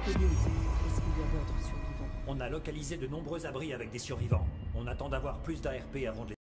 Que news? Est-ce qu'il y a d'autres survivants? On a localisé de nombreux abris avec des survivants. On attend d'avoir plus d'ARP avant de les